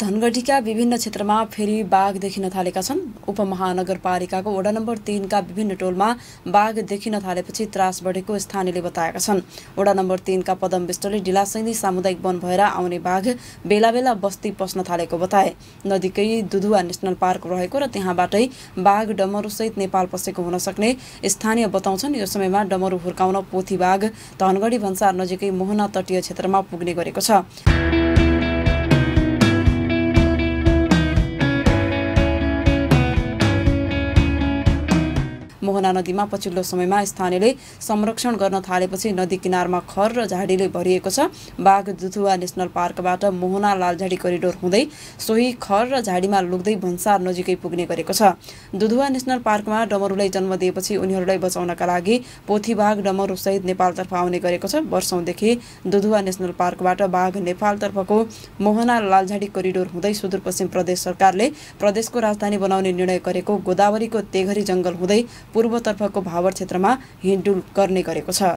धनगढीका विभिन्न क्षेत्रमा फेरि बाघ देखिन थालेका छन्। उपमहानगरपालिकाको वडा नम्बर 3 का विभिन्न टोलमा बाघ देखिन थालेपछि त्रास बढेको स्थानीयले बताएका छन्। वडा नम्बर 3 का पदम विष्टले ढिलासैनी सामुदायिक वन भएर आउने बाघ बेला बेला बस्ती पस्न थालेको बताए। नदीकै दुधुवा नेशनल पार्क रहेको र त्यहाँबाटै बाघ डमरुसहित नेपाल पसेको हुन सक्ने स्थानीय बताउँछन्। यो समयमा डमरु हुर्काउन पोथी बाघ धनगढी भन्सार नजिकै मोहना तटीय क्षेत्रमा पुग्ने गरेको छ। मोहना नदीमा पछिल्लो समयमा स्थानीयले संरक्षण गर्न थालेपछि नदी किनारमा खर र झाडीले भरिएको छ। बाघ दुधुवा नेशनल पार्कबाट मोहना लालझाडी करिडोर हुँदै सोही खर र झाडीमा लुक्दै भन्सार नजिकै पुग्ने गरेको छ। दुधुवा नेशनल पार्कमा डमरुलाई जन्म दिएपछि उनीहरूलाई बचाउनका लागि पोथी बाघ डमरु सहित नेपालतर्फ आउने गरेको छ। वर्षौंदेखि दुधुवा नेशनल पार्कबाट बाघ नेपालतर्फको मोहना लालझाडी करिडोर हुँदै सुदूरपश्चिम प्रदेश सरकारले प्रदेशको राजधानी बनाउने निर्णय गरेको गोदावरीको तेघरी जंगल हुँदै पूर्वतर्फको भावर क्षेत्रमा हिँडडुल गर्ने गरेको छ।